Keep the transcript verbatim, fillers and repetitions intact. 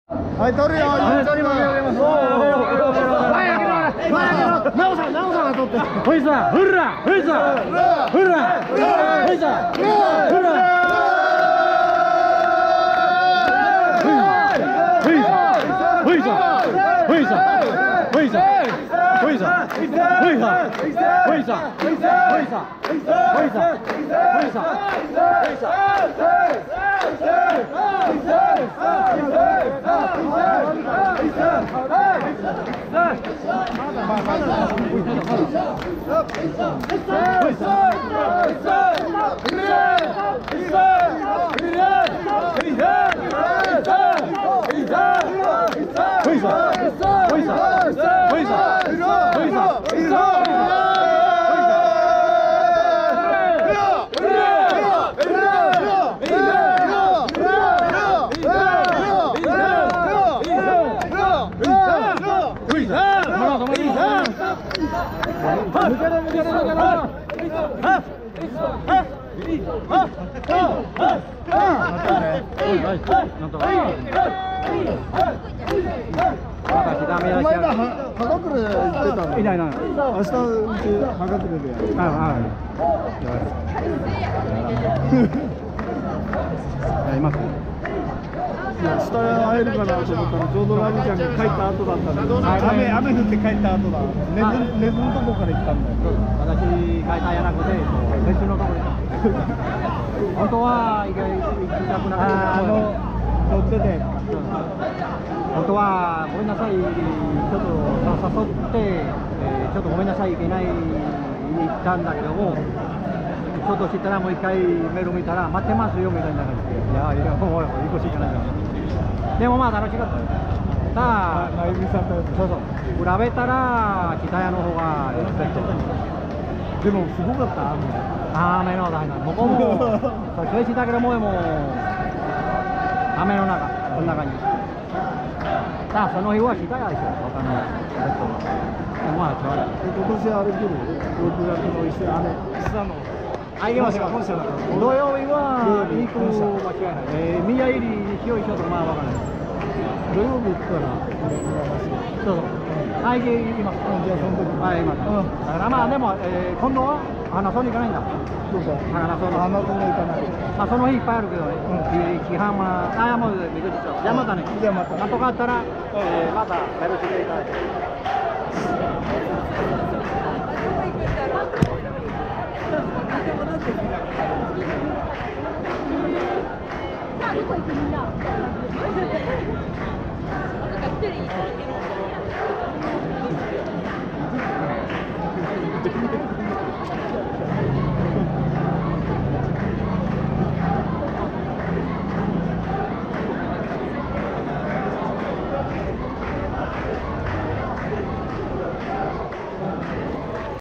はい、取るよ。はい、取ります。前開けろ。前開けろ。なおさん、なおさんが取って。 ほいさ、ふら、ほいさ、ふら、ほいさ、ふら。ほいさ、ほいさ、ほいさ、ほいさ、ほいさ、ほいさ、ほいさ、ほいさ、ほいさ、ほいさ、ほいさ、ほいさ、ほいさ。 お前らはがくれ言ってたの？ いないな。 明日うちはがくれでやる。 ああ。います。 いや、下会えるかなと思ったらちょうどラミちゃんが帰った後だったんで、雨雨降って帰った後だ。根津根津のとこから行ったんだよ。 私帰ったんやなくて別のところに行った。本当は行きたくなかった。 あの乗ってて。 本当はごめんなさい、ちょっと誘って、えー、ちょっとごめんなさいいけないに行ったんだけども、ちょっとしたらもう一回メール見たら待ってますよみたいな感じで、いやいやもう行こうしかないから。でもまあ楽しかったよ。さあ、 まゆみさんとそうそう、比べたら北谷の方がリスペクト。 でもすごかった雨の大なここもそうしたけどももう雨の中この中にさあその日は北谷でしょ他のまあ今年あれ来るろくがつの一緒あれ下のあ、行きますよ。土曜日は行く間違いない。えー、宮入り日曜日ちょっとまあわからない。 土曜日行くからそうそう。はい、行きます。 じゃあその時はい、また。だからまあでも、えー、今度は花園に行かないんだ。 そうか。 花園。 花園行かない。 まあその日いっぱいあるけどね。批判はあもうめくっちゃう。じゃあまたね。 じゃあまた。 なんとかあったら、えー、またやる気でいただいて。 どこ行くみんな。なんか一人いるけど。